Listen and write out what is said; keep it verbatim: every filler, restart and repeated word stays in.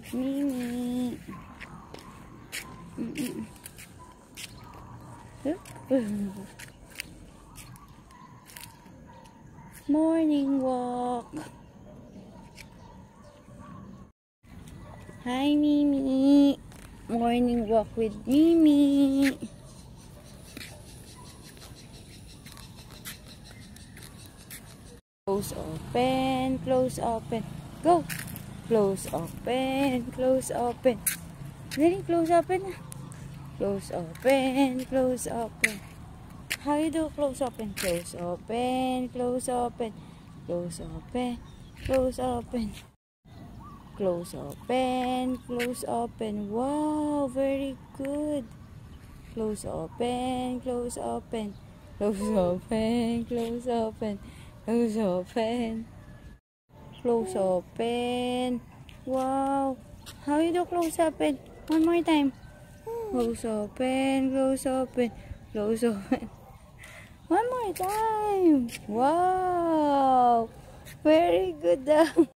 Mimi. Mm -mm. Morning walk. Hi, Mimi. Morning walk with Mimi. Close, open, close, open. Go. Close, open, close, open. Dali, close, open. Close, open, close, open. How you do close, open? Close, open, close, open. Close, open, close, open. Close, open, close, open. Wow, very good. Close, open, close, open. Close, open, close, open. Close, open. Close, open. Wow. How you do close, open? One more time. Close, open, close, open. Close, open. One more time. Wow. Very good.